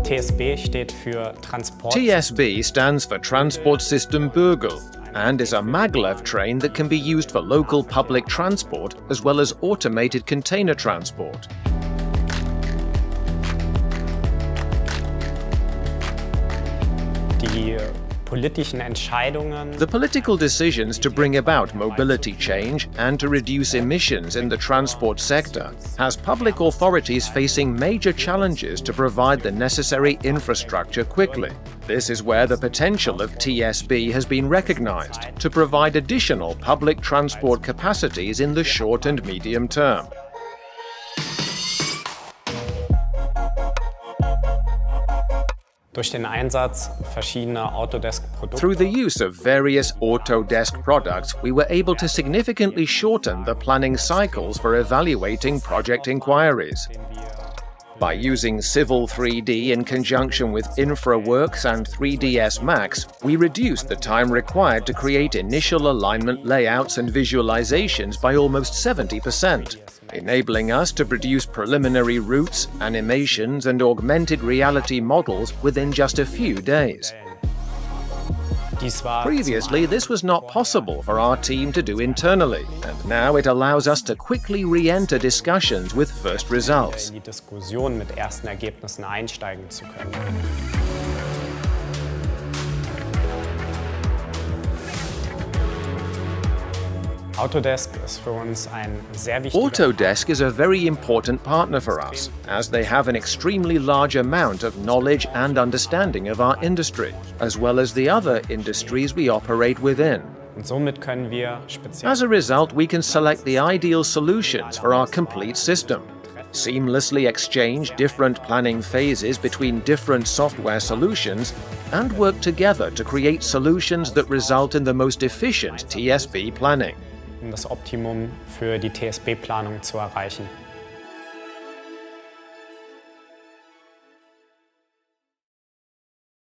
TSB stands for Transport System Bögl and is a maglev train that can be used for local public transport as well as automated container transport. The political decisions to bring about mobility change and to reduce emissions in the transport sector has public authorities facing major challenges to provide the necessary infrastructure quickly. This is where the potential of TSB has been recognized to provide additional public transport capacities in the short and medium term. Through the use of various Autodesk products, we were able to significantly shorten the planning cycles for evaluating project inquiries. By using Civil 3D in conjunction with InfraWorks and 3ds Max, we reduced the time required to create initial alignment layouts and visualizations by almost 70%. Enabling us to produce preliminary routes, animations and augmented reality models within just a few days. Previously, this was not possible for our team to do internally, and now it allows us to quickly re-enter discussions with first results. Autodesk is a very important partner for us, as they have an extremely large amount of knowledge and understanding of our industry, as well as the other industries we operate within. As a result, we can select the ideal solutions for our complete system, seamlessly exchange different planning phases between different software solutions, and work together to create solutions that result in the most efficient TSB planning. Das Optimum für die TSB-Planung zu erreichen.